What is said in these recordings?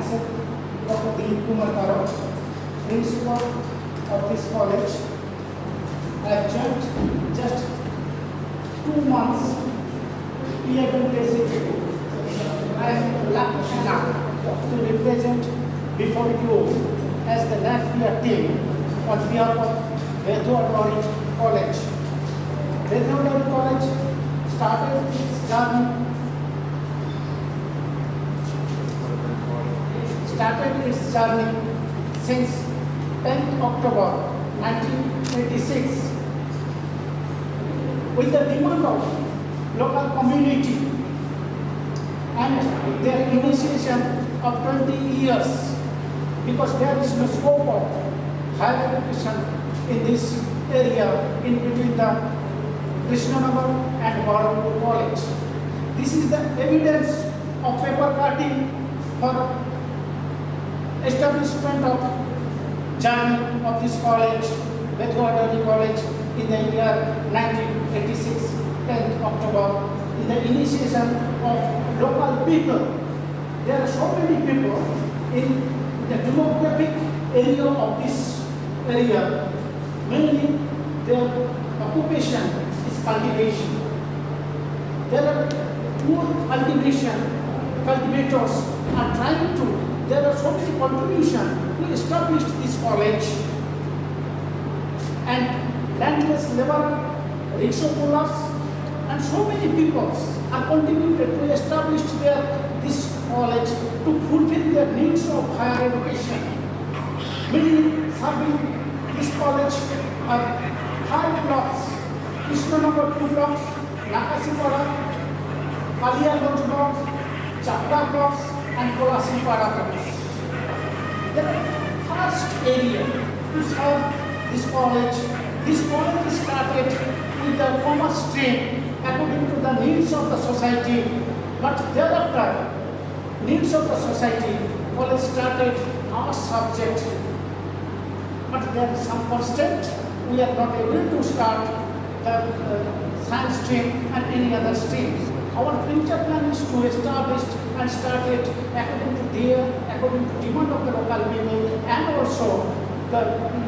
myself, Dr. Dilip Kumar Karo, principal of this college. I have joined just 2 months, 11 days ago. I am lucky enough to represent before you as the Latvia team on behalf of Bethuadahari College. Bethuadahari College started its journey since 10th October 1986 with the demand of local community and their initiation of 20 years, because there is no scope of higher education in this area in between the Krishnanagar and Baramapur College. This is the evidence of paper cutting for establishment of journey of this college, Bethuadahari College, in the year 1986, 10th October, in the initiation of local people. There are so many people in the demographic area of this area. Mainly their occupation is cultivation. There are poor cultivators are trying to, there are so many contributions to establish this college. And landless labor, rickshaw pullers, and so many people are contributed to establish this college to fulfill their needs of higher education. Many serving this college are 5 blocks: Krishnanagar 2 blocks, Nakasipara, Kaliaganj blocks, Chapra blocks, and Kolasipara blocks. The first area to serve this college is started with the commerce stream according to the needs of the society, but thereafter, needs of the society, college started our subject. But there is some constraint, we are not able to start the science stream and any other streams. Our future plan is to establish and start it according to demand of the local people, and also the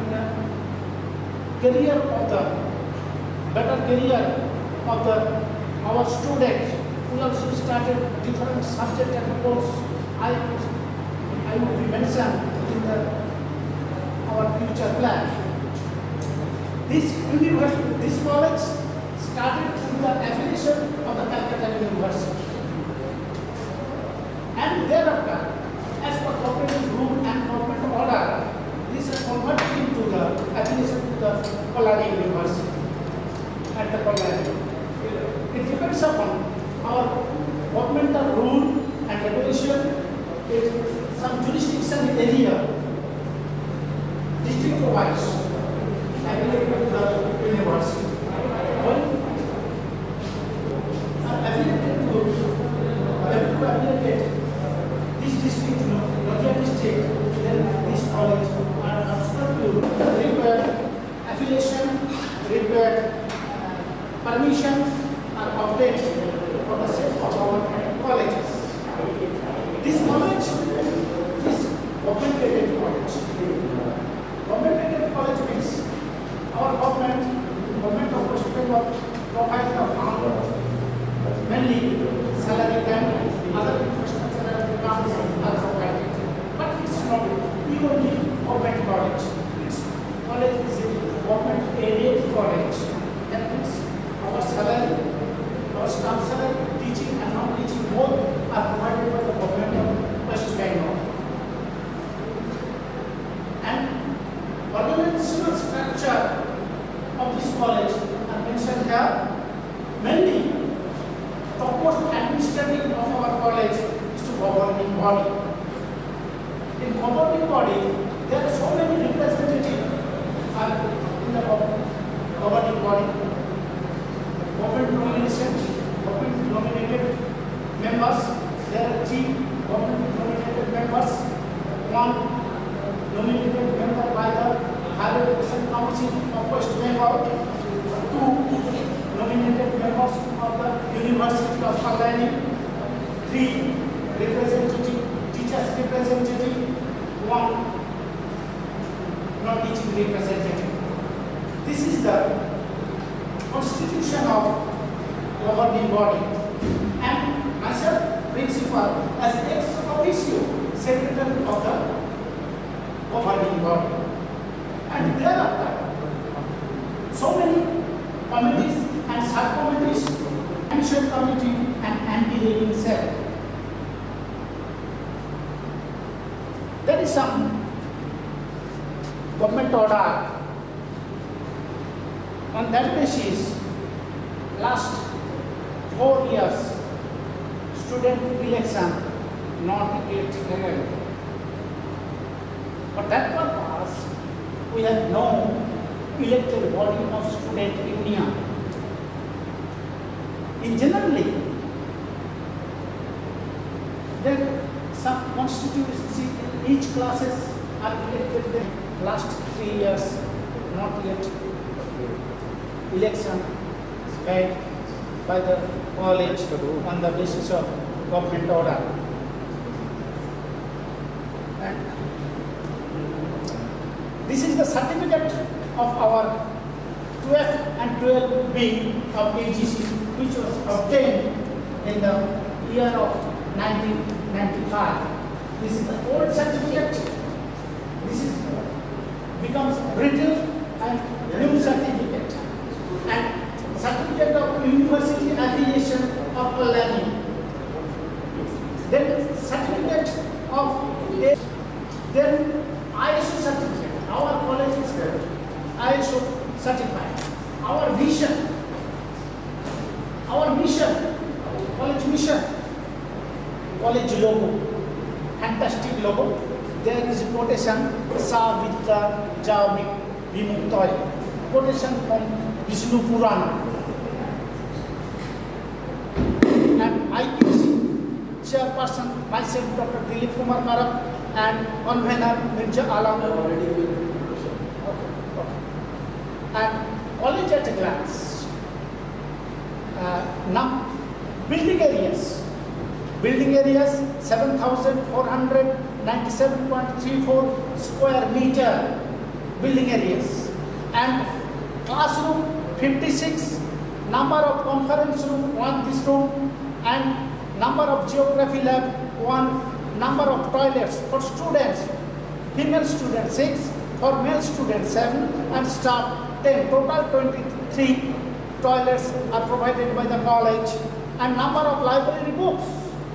career of the better career of our students. We also started different subject and course. I will be mentioned in our future plan. This college started through the affiliation of the Calcutta University, and thereafter, as per government rule and government order, this is converted into the affiliation to the Kolkata University at the Kolkata. It depends upon our governmental rule and regulation. Some jurisdiction area, district wise, affiliated to the university. Affiliated this district, Nadia district, then this college are subject to required affiliation, required permission are obtained for the sake of our colleges. This college is government-aided college. Government-aided college means our government of West Bengal provide the fund, mainly salary and other infrastructure programs are provided. But it's not purely government college. It's college is a government-aided college. That means our salary, our staff salary, teaching and non-teaching both are provided by the government of West Bengal. And organizational structure of this college are mentioned here. Mainly, topmost administrative of our college is to governing body. In governing body, there are so many representatives are in the governing body. Government nominated members. There are 3 government nominated members. 1 nominated member by the Higher Education Council of West Bengal. 2 nominated members of the University of Kolkata. 3 representative teachers teachers representative, one non-teaching representative. This is the constitution of governing body, and myself principal as ex officio secretary of the governing body. And thereafter, so many committees and subcommittees, admission committee and anti-ragging cell. There is some government order. On that basis, last 4 years, student election not yet held. For that purpose, we have no elected body of student union. In generally, then some constituency in each classes are elected the last 3 years, not yet election is made by the college on the basis of government order. And this is the certificate of our 12 and 12B of AGC, which was obtained in the year of 1995. This is the old certificate. This is becomes brittle and new certificate. And certificate of university affiliation of learning. Then certificate of then ISO certificate. Our college is ISO certified. Our mission, college logo, fantastic logo. There is a quotation, Sa Vidya Ja Vimuktoy, quotation from Vishnu Purana. And IQC chairperson, myself, Dr. Dilip Kumar Karak, and convener Mirza Alam. And college at a glance. Now, building areas 7,497.34 square meter building areas, and classroom 56, number of conference room 1 this room, and number of geography lab 1, number of toilets for students, female students 6, for male students 7, and staff 10. Total 23 toilets are provided by the college, and number of library books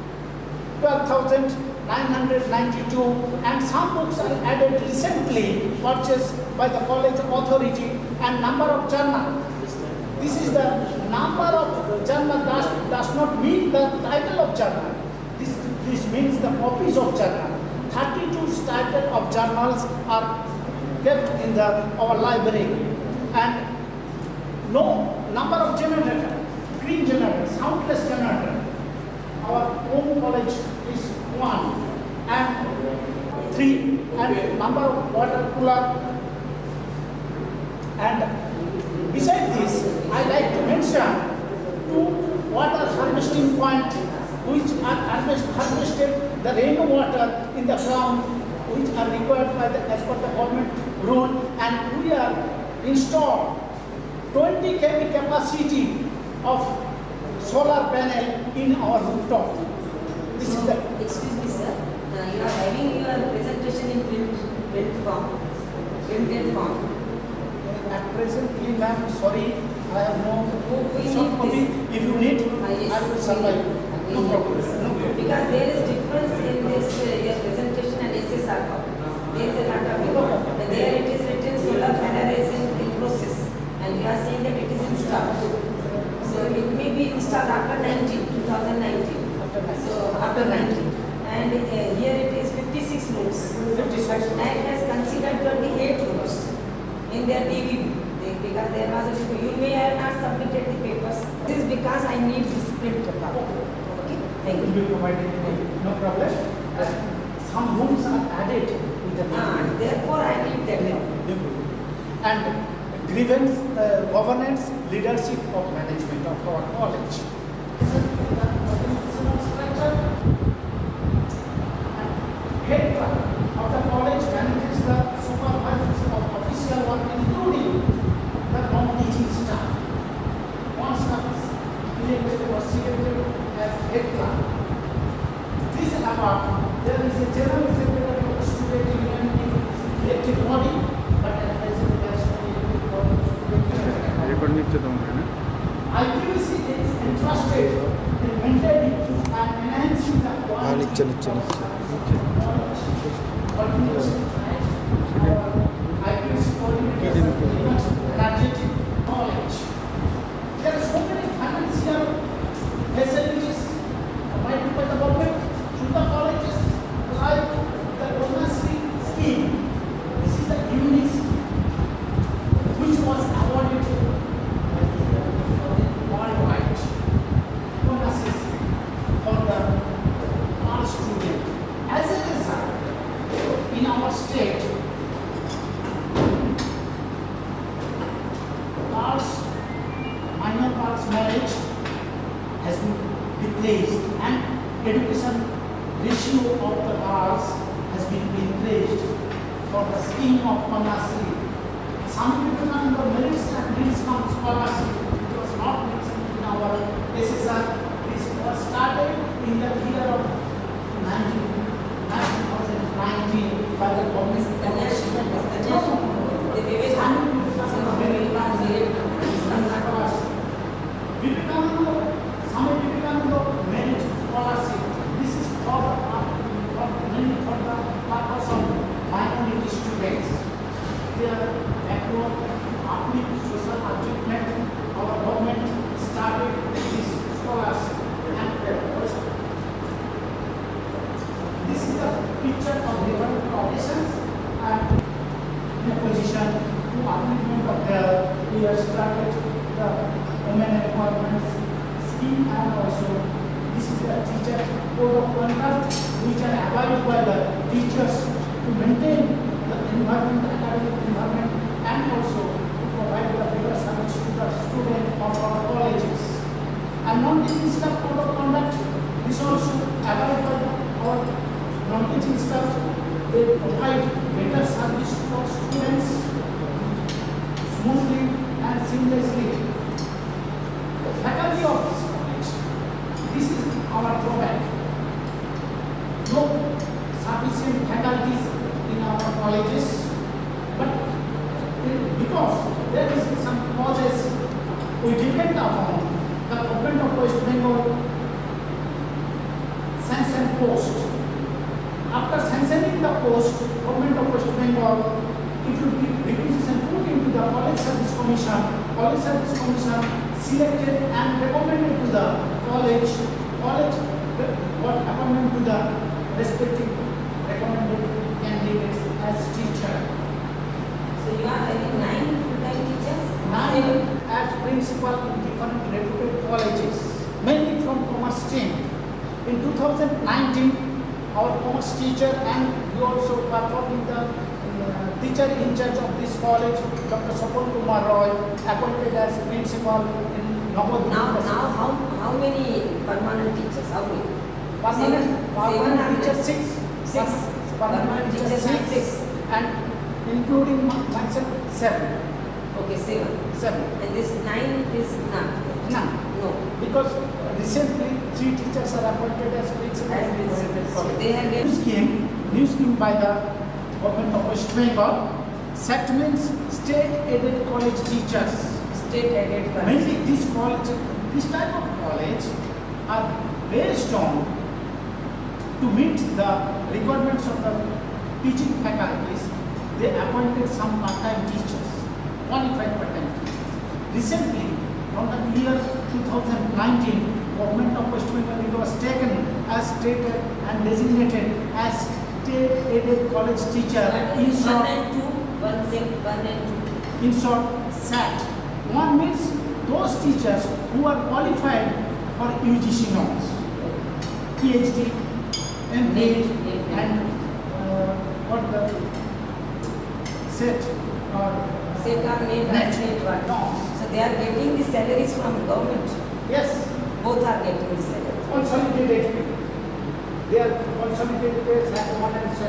12,992, and some books are added recently, purchased by the college authority, and number of journal. This is the number of journal does not mean the title of journal. This means the copies of journal. 32 title of journals are kept in our library, and no number of generator, green generator, soundless generator. Our own college is 1, and 3, and number of water cooler. And beside this, I like to mention 2 water harvesting points, which are harvested the rainwater in the ground, which are required by as per the government rule, and we are installed 20 kV capacity of solar panel in our rooftop. This is the. Excuse me, sir. You are having your presentation in printed form. At presently, ma'am, sorry, I have no soft copy. If you need, yes. I will supply you. No problem. Because there is difference in this your presentation and SSR copy. There is a lot of difference. There it is written solar panel is in process, and you are saying that it is installed. So it may be installed after 2019. So after 19. And here it is 56 rooms. 56. And has considered 28 rooms in their DVB. Because there was a, you may have not submitted the papers. This is because I need this print copy. Okay? Thank you. Will be provided. No problem. Some rooms are added with the therefore I need that. And grievance, governance, leadership of management of our college. head clerk of the college manages the supervision of official work, including the non-teaching staff. One staff is elected or selected as head clerk. This apart, there is a general secretary of the student union elected body, but an IQC is entrusted in maintaining and enhancing the quality of knowledge, coordination, IQC coordinators, energetic knowledge. There are so many financial facilities provided by the government through the colleges, like the Bethuadahari scheme. This is the unique scheme which was awarded worldwide bonuses for the arts student. As a result, in our state, minor arts marriage has been replaced and education ratio of the girls has been increased for the scheme of Bethuadahari. Some people on the merits and needs from scholarship, which was not mentioned in our SSR. This was started in the year of 2019 by the government. Merit scholarship. This is for the purpose of minority students. They are backward, uplift social achievement. Our government started this scholarship. And this is the picture of different professions and in a position to upliftment of their. We have started the women empowerment scheme, and also this is the teacher code of conduct which are abided by the teachers to maintain the environment, the academic environment, and also to provide the better service to the students of our colleges. And non-teaching staff code of conduct is also abided by our non-teaching staff. They provide better service to our students smoothly and seamlessly. The faculty of this college, this is our drawback. No sufficient faculties in our colleges, but because there is some causes, we depend upon the government of West Bengal sanction post. After sanctioning the post, government of West Bengal, it will be requisition put into the College Service Commission. College Service Commission selected and recommended to the college what appointment to the respective recommended candidates as teacher. So you are having 9 full-time teachers? 9 as principal in different reputed colleges, mainly from commerce stream. In 2019, our commerce teacher, and we also performing the teacher in charge of this college, Dr. Sapon Kumar Roy, appointed as principal in Navodaya. Now how many permanent teachers? How many? Permanent teachers 6. Permanent teachers 6. And including myself 7. Okay, 7. And this 9 is none? None. No. Because recently 3 teachers are appointed as principal. So they have a new scheme by the government of West Bengal. SAT means state aided college teachers. State aided college. Mainly this type of college are based on to meet the requirements of the teaching faculties. They appointed some part-time teachers, qualified part-time teachers. Recently, from the year 2019, government of West Bengal, it was taken as stated and designated as state-aided college teacher. In short, 1 and 2. In short, SAT. One means those teachers who are qualified for UGC norms, PhD, MA, and what the SET or SET or NET. norms. So they are getting the salaries from government. Yes. Both are getting the salaries. Consolidated. They are consolidated SAT 1 and SAT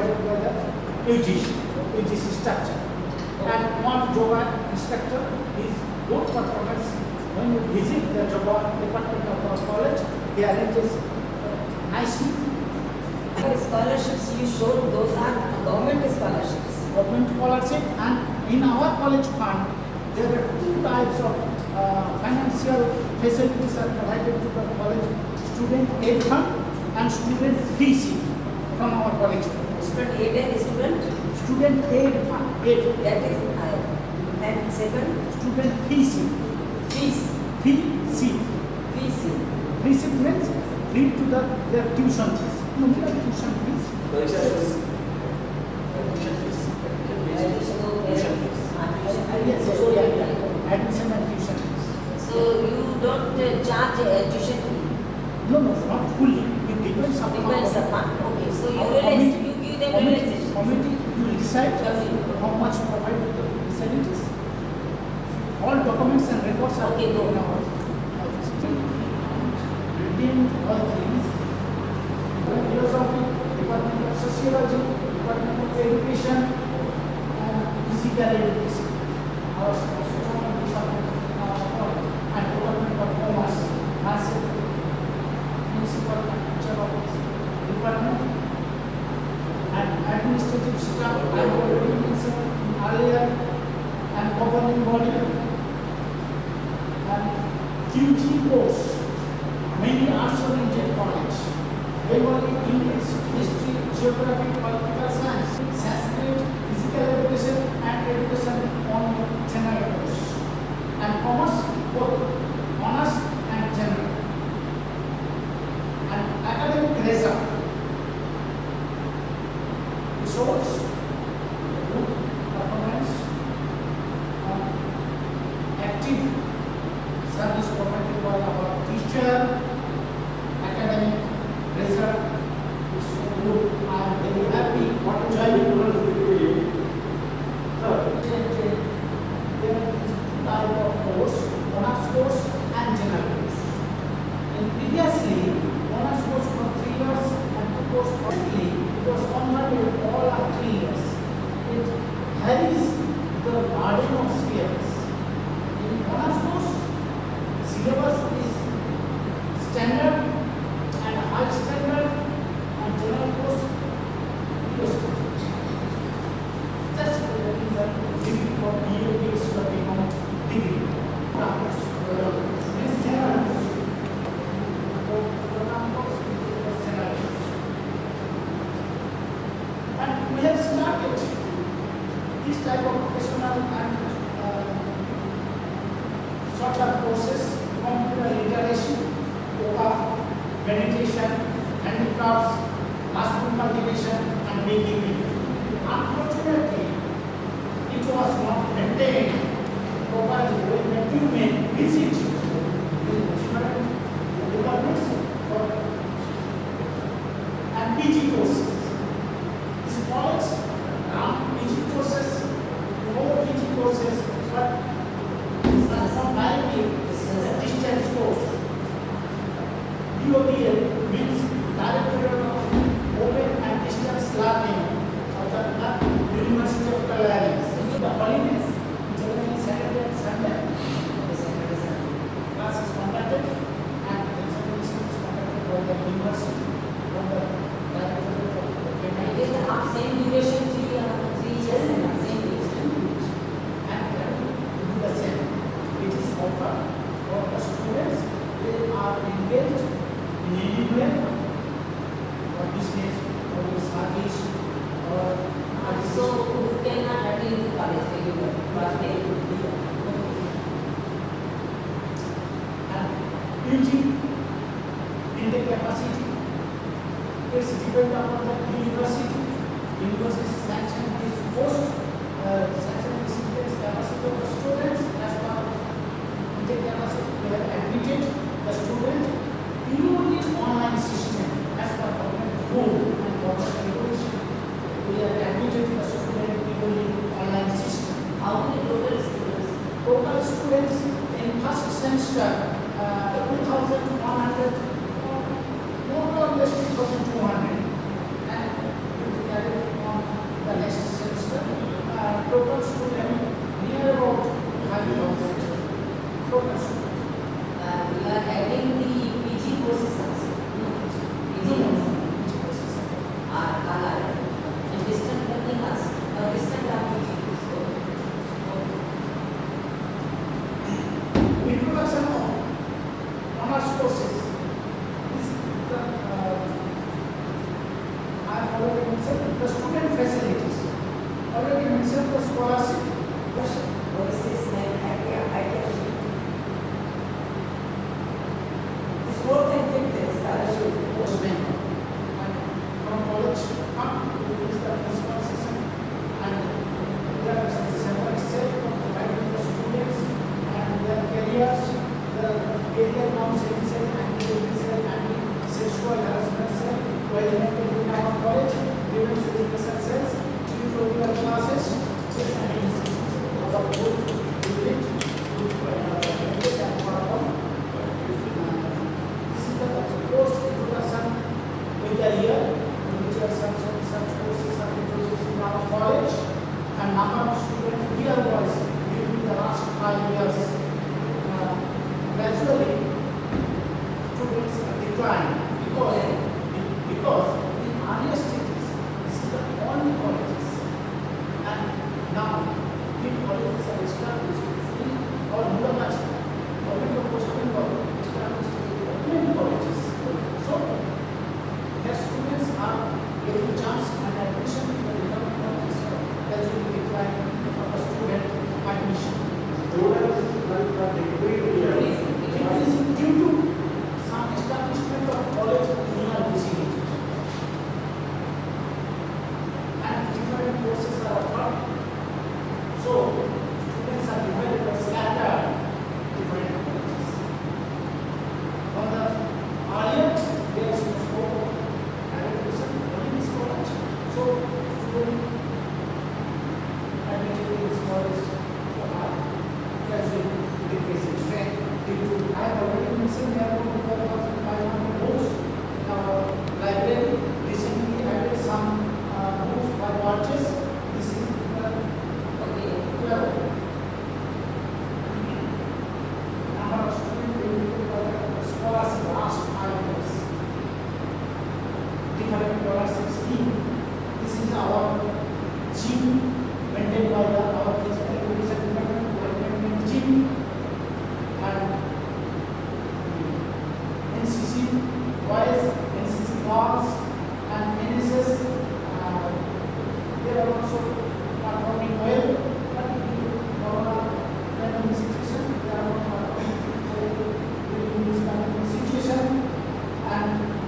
provided by the UGC structure. And one yoga instructor is good performance. When you visit the yoga department of our college, they arranges nicely. The scholarships you showed, those are government scholarships. Government scholarship, and in our college fund, there are two types of financial facilities are provided to the college: student aid fund and student fees from our college. Student aid and student aid fund. Aid. That is and second Student fees. Fees means free to their tuition fees. Nominal tuition fees. Admission and tuition fees. So you don't charge tuition fee? No, not fully. It depends upon. Okay, so you give them realization. Committee will decide how much to provide to the facilities. All documents and records are Okay, go. in our office. Written all things. Philosophy, Department of Sociology, Department of Education, and Physical Education. Our Department and Department of Commerce, Massive, Principal and Teacher of this Department, and administrative staff. I have already mentioned earlier, and governing body, and QG course, many arts-oriented college. Bengali, English, history, geography, political science, Sanskrit, physical education, and education on general course. And commerce, both honors and general. And academic result. Resource, good performance, active service provided by our teacher, academic result is so good. I am very happy. What a joyful there is two types of course, honors course and general course. And previously, honors course for 3 years and two course currently it was converted all are 3 years. It carries the burden of syllabus. In honors course, syllabus is standard and high standard, and general course is just the degree for BA is to become degree. Next general course. And we have started this type of professional and short-term courses: computer literacy, yoga, meditation, handicrafts, mushroom cultivation, and baking. Unfortunately, it was not maintained properly when you may visit different departments and PG courses. This college PG courses, more PG courses, but some directly distance course. DODL means Directorate of Open and Distance Learning of the University of Calgary. The holidays, generally Saturday and Sunday, class is conducted and examination is conducted by the university or the Directorate of Open and It is the same duration, 3 years and same duration. And they do the same. It is offered for the students. They are engaged in anywhere or business or service or So who cannot attend the college regularly, but they would be. and building in the capacity is dependent upon the university. University sanction is post sanction is capacity of the students as per the capacity. We have admitted the student purely online system as per government rule and government regulation. We have admitted the student purely online system. How many total students? Total students in first semester 2,100, more or less 2,200, and commerce courses. This is the, I have already mentioned the student facilities. Already mentioned the scholarship. Overseas and idea. This fourth and fifth is scholarship. And from college come to this the principal session, and there is the separate set from providing the students and their careers, the career counseling cell, anti-dating cell, anti-sexual harassment cell, coordinated in our college, women's education cells, tutorial classes, this and our good unit, post introduction with the year in which such courses are introduced in our college, and number of students year wise during the last 5 years. Gradually students are declining because in earlier stages this is the only colleges, and now big colleges are established in or university government of West Bengal established many colleges. So, their students are getting chance and admission to the development is gradually declining of the student admission. It is due to some establishment of college near vicinity, and different courses are offered. So, students are divided or scattered different colleges. On the earlier, there is no scope of admission in this college. So, student admitted in this college are gradually decreasing. I have already mentioned there are 1,500 books in our library. Recently added some books by purchase. This is the number of students scholarship last 5 years. Different scholarship scheme. This is our gym maintained by our physical education department, development gym, and NCC boys, NCC girls, and NSS. They are also performing well, but due to corona pandemic situation, they are not performing well in this pandemic situation. And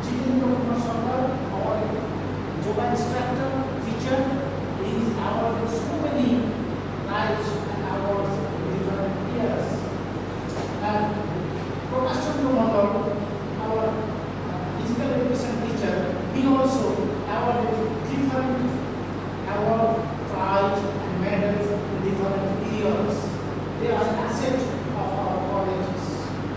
our yoga instructor, teacher, is awarded so many prizes and awards in different years. And Professor Mandal, our physical education teacher, he also awarded different award, prize, and medals in different years. They are an asset of our colleges.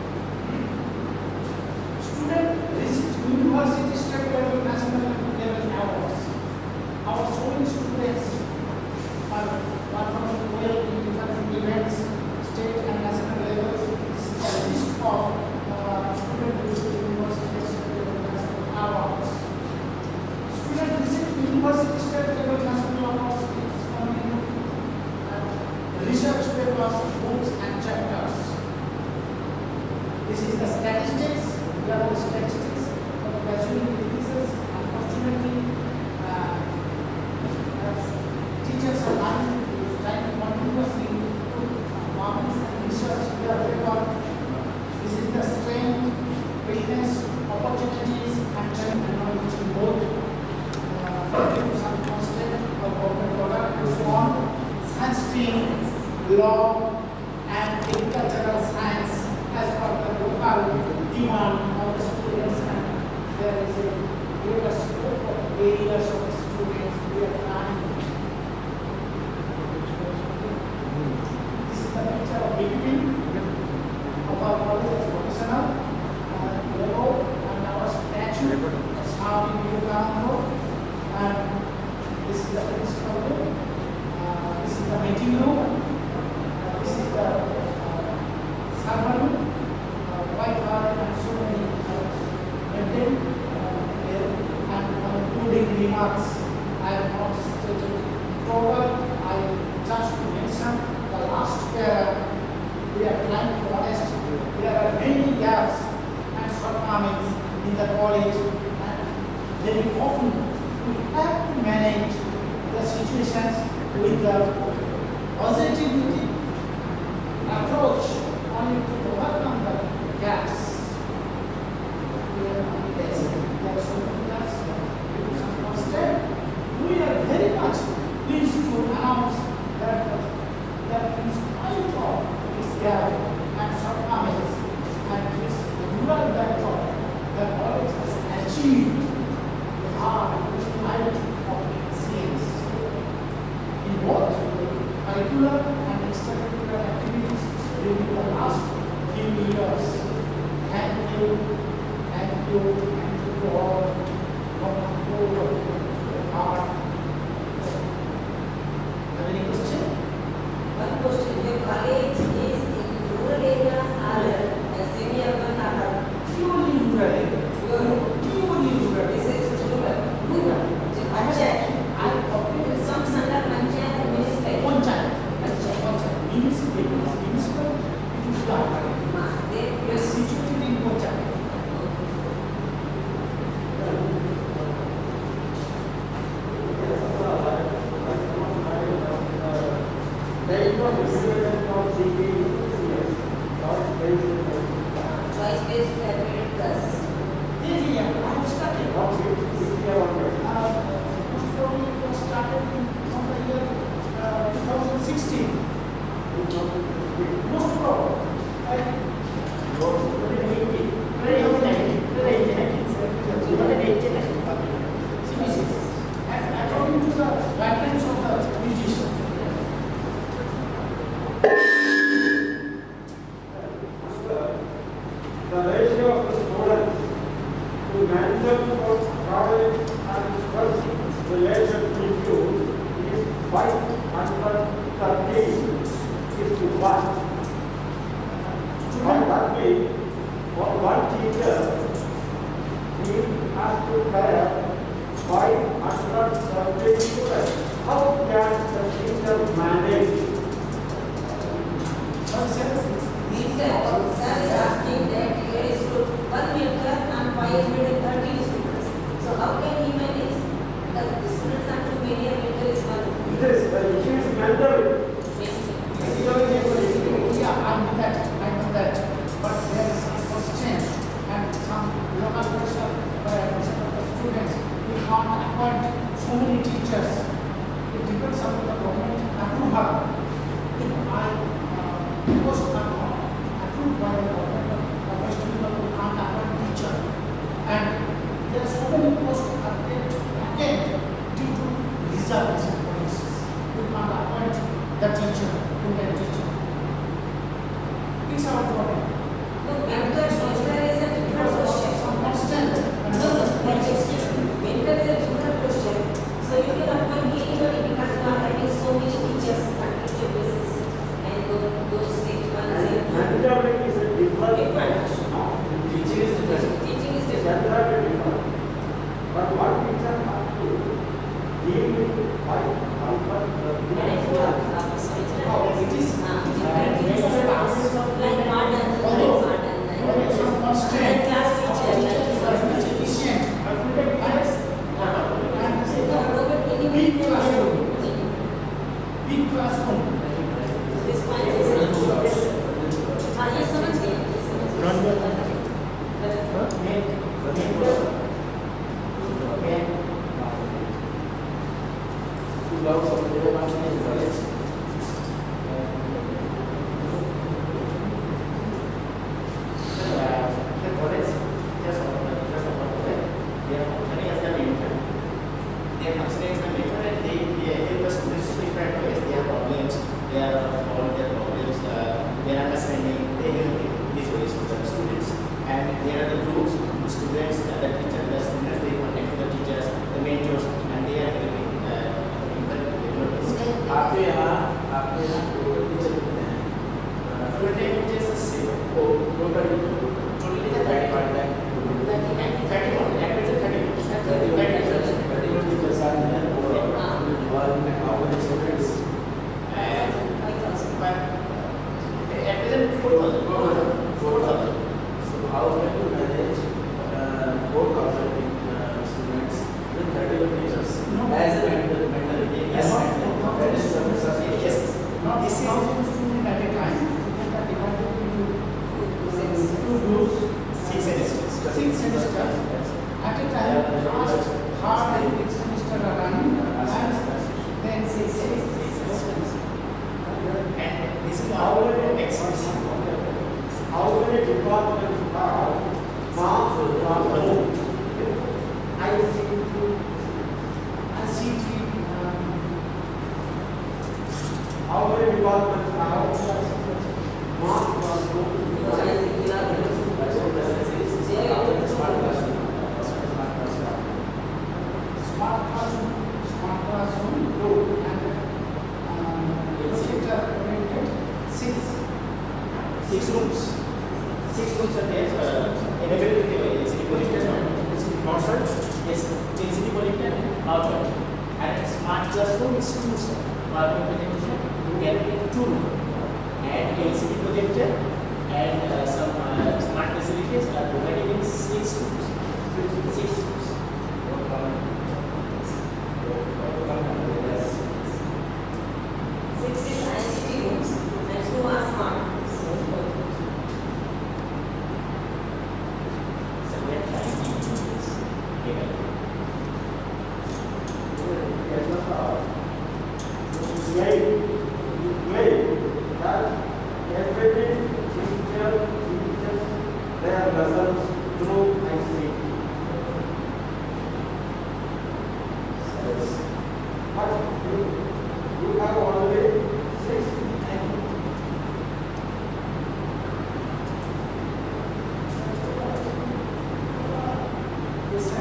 Student receive university, state level, national level awards. Our so many students are performing well in different events, state and national levels. This is a list of student receiving university, state level, national awards. Student receive university, state level, national awards is coming research papers, books, and chapters. This is the statistics. We are all statistics for the gradually decreases. Unfortunately, as teachers are trying continuously to publish and research their paper. This is the strength, weakness, opportunities, and knowledge in both. Some constant of government product is on science stream, law, and agricultural science as per the local demand of the students, and there is a greater scope of areas of the students we are trying. This is the picture of beginning of our college as professional logo and our statue of Swami Vivekananda, and this is the principal room, this is the meeting room, this is the server room, Wi-Fi and so many maintained there, and concluding remark the positivity approach only to overcome the gaps. We are very much pleased to announce that in spite of this gap and shortcomings and this rural backdrop, the college has achieved the high quality of excellence in both curricular and extracurricular activities during the last few years. Thank you to all looking forward to our. Have any question? One question. Your college is in rural area or semi-urban or Purely rural area. Purely rural. this is rural? Rural. I operated Some under panchayat and municipal. Panchayat. Panchayat. Municipal. It is that. They It is situated in Panchayat. choice-based graduate classes. Yeah, I have started. Most probably it was started from the year 2016. Most probably. According to the guidelines of the musician. The ratio of the students to mental college and first relation issue is 513 is to 1. That means for one teacher, he has to have 513 students. How can the teacher manage? Sir is asking that here is 1 meter and 513 students. So how can he manage? Because the students are too many and meter is 1. It is the issue is mental. Yeah, I know that. But there is some constraint and some local pressure by the students. We can't appoint so many teachers. It depends on the government approval. If I post approved by the government of West Bengal, we can't appoint teacher. And there are so many posts are vacant due to reservation policies. We can't appoint the teacher, full-time teacher. It's our problem. No, winter is a different question. Some constant. Winter is a different question. So you can appoint anybody because you are having so many teachers on teacher basis. And those 6 months. Mentality is a different. Teaching is different. But what teacher has to deal with 513 It is like modern. some constraint. Class teacher. Efficient. And big classroom. This point is ये समझ गए आपके यहाँ total teacher कितने हैं? Full-time teachers is total teachers are हैं और how many students? at present 4,000. So how can you manage 4,000 departments have marks from home. How many departments have marks from home? Smart classroom, two, and projector oriented, six rooms. 6 rooms are there. Available with the LCD projector, outside, yes, LCD projector outside. And smart classroom is 2, sir. You can get 2 rooms. And LCD projector and some smart facilities are provided in 6 rooms. 6 rooms. 16 ICT rooms and 2 are smart rooms. Their lessons through ICT. But you have already 6 Yes, sir.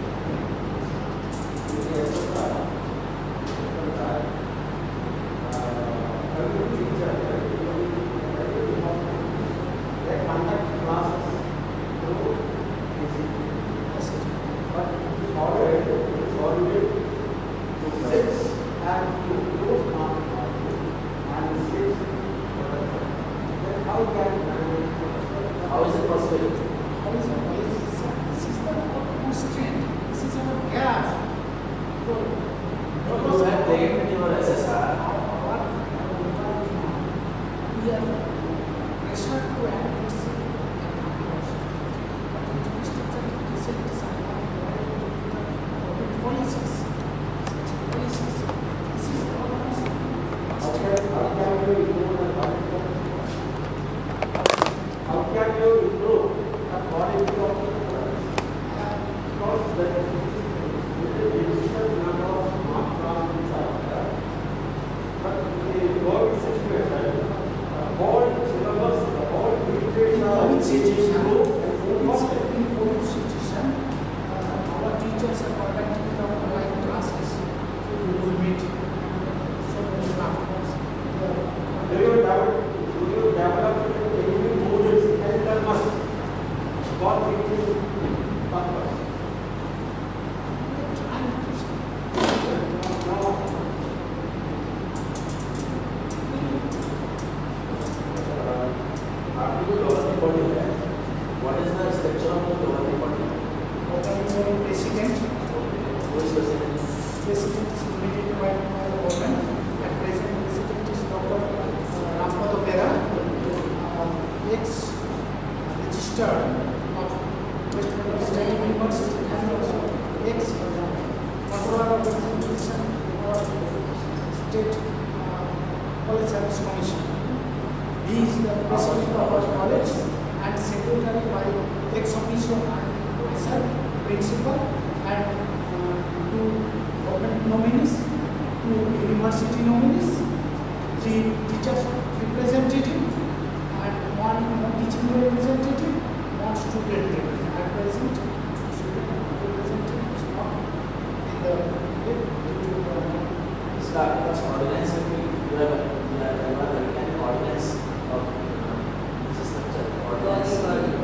How is it possible? How is it? This is the constraint. This is our gap. You have taken your SSR. We are pressured to add this policies. This is almost How can you improve the quality of the products? Because the digital number of smart classrooms are there. But in the COVID situation, the whole syllabus, the whole teachers are COVID situation. in In COVID situation, our teachers are conducting the online classes through Google Meet. So many platforms. Do you develop any models and learners for teaching purpose? After the governing body, what is the structure of the governing body? President. Who is president? President is nominated by the government, and present president is Dr. Bethuadahari, ex-registered of West Bengal State University and also ex-controller of examination of State College Service Commission. He is the president of our college and secretary by ex-officio and myself, principal, and 2 government nominees, 2 university nominees, 3 teachers representative, and 1 teaching representative, 1 student representative. At present, student representative is not in the due to This ordinance you have an ordinance of this structure. Ordinance.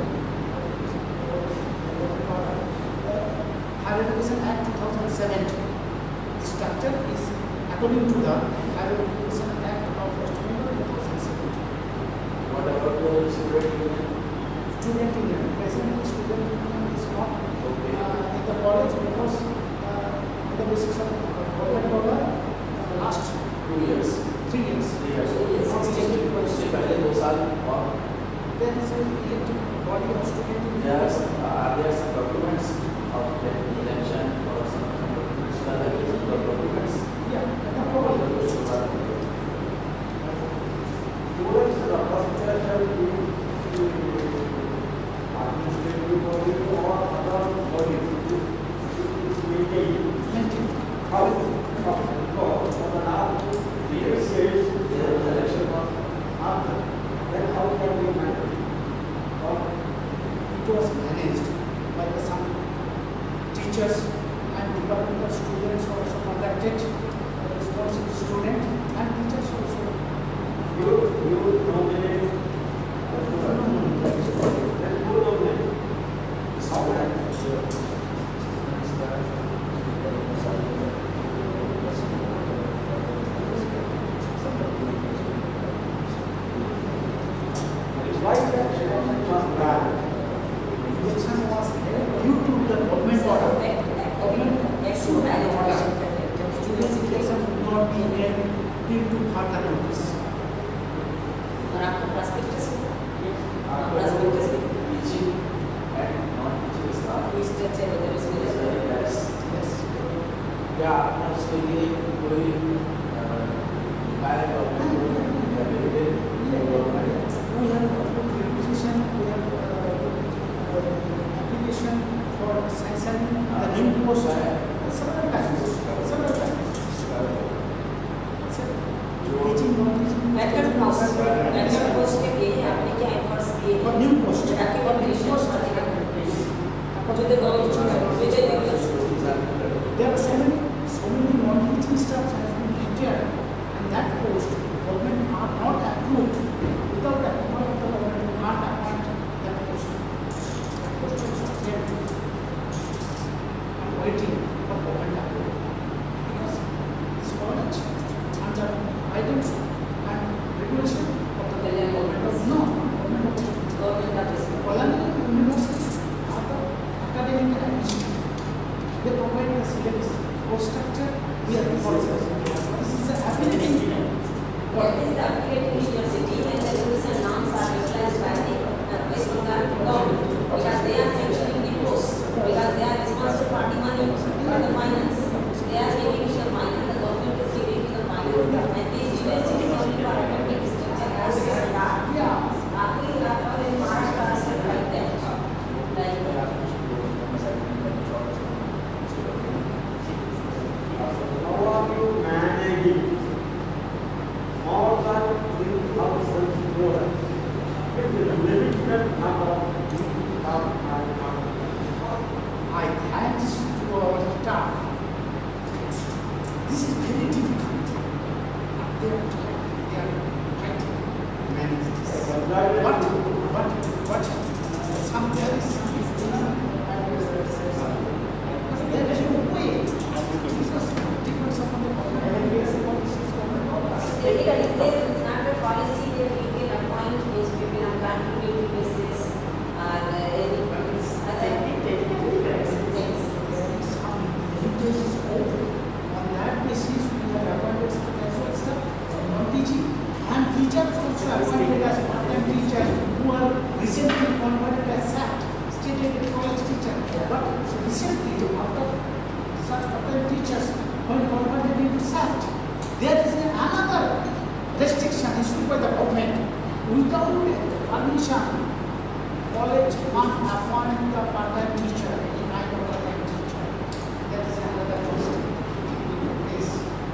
Higher Education Act 2017. The structure is according to the Higher Education Act of West Bengal 2017. What about the student union? Student union, present student union is not Okay. in the college because on the basis of government order last 2 years. 3 years. 3 years. उससे पहले 2 साल और There is an elected body of student union. there are some documents of the election or some documents. The documents. Yeah, no problem. Students are first teachers and departmental students also conducted, responsible student and teachers also. You nominate why that election was bad? Election was due to the government order. Government should have order. Students' election would not be made due to further notice. और आपको prospectus teaching and non-teaching staff. कोई structure वगैरह उसमें रहता है? Yes. क्या आपने उसके लिए कोई गायब We have requisition, we have application for sanctioning the new post several times. Teaching, non-teaching. Method post के लिए आपने क्या efforts किए? For new post. Recommendation to the government. There are so many non-teaching staffs has been retired, and that post government are not approved. Without the approval of the government, you can't appoint that post. That post also failed. I'm waiting for government approval because this college under guidance and regulation of the government of Colonial universities are the academic admission. They provide the syllabus, course structure, we are the policies. This is the ability. What is the affiliated university and the rules and norms are regularized by the West Bengal government because they are sanctioning the post, because they are responsible party money for the finance. They are giving the finance, the government is giving the finance, and these universities only for academic structure as Yeah. in Maharashtra are like that. Like How are you managing more than 3,000 students with a limited number of I thanks to our staff. This is very difficult. They are trying, they are fighting to manage this. But some there is some but there is no way. Because depends upon the government policies, government orders. it's not the policy that we can appoint these people on continuity basis or any other things. Some limitations over. On that basis, we have appointed some casual staff, some non-teaching, and teachers also appointed as part-time teachers who are recently converted as SAT, state aided college teacher. But recently, after such part-time teachers when converted into SAT, there is another restriction issued by the government. Without permission, college can't appoint the part-time teacher, any kind of part-time teacher. That is another restriction. Is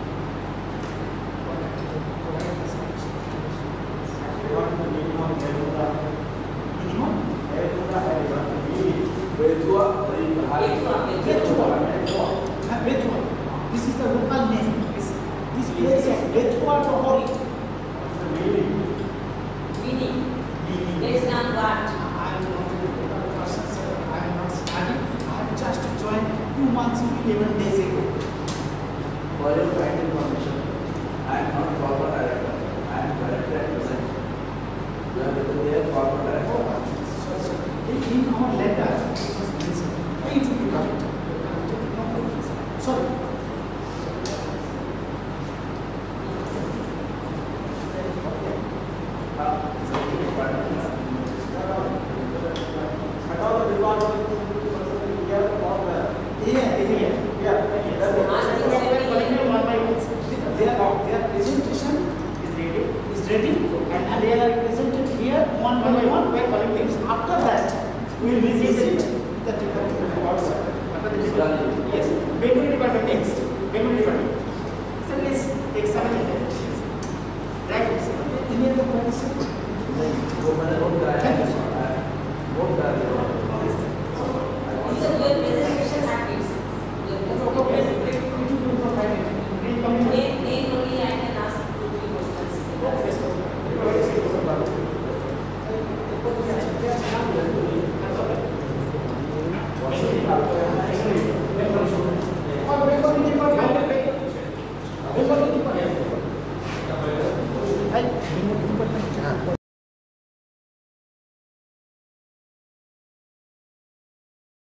what the minimum minimum Bethuadahari. This is the local name. This place is Bethuadahari. Meaning, based on what? I am not a local person, sir. I am not studying. I have just joined 2 months, 11 days ago. For your kind information, I am not former director. I am director at present. You are written there former director. In our letter, it was mentioned. It will be correct. Sorry. Their presentation is ready and they are presented here one by one. After that, we will visit the department also. Yes, Bengali department next. Bengali department. So let's examine it. Right. Any other question?